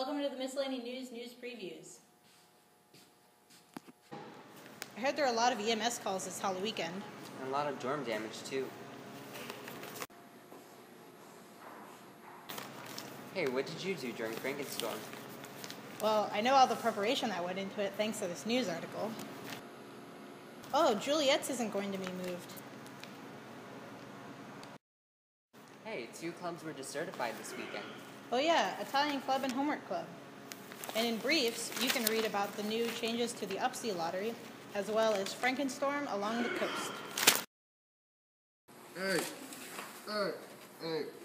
Welcome to the Miscellany News Previews. I heard there are a lot of EMS calls this Halloween weekend. And a lot of dorm damage, too. Hey, what did you do during Frankenstorm? Well, I know all the preparation that went into it thanks to this news article. Oh, Juliet's isn't going to be moved. Hey, 2 clubs were decertified this weekend. Oh yeah, Italian Club and Homework Club. And in briefs, you can read about the new changes to the Upsea Lottery, as well as Frankenstorm along the coast. Hey.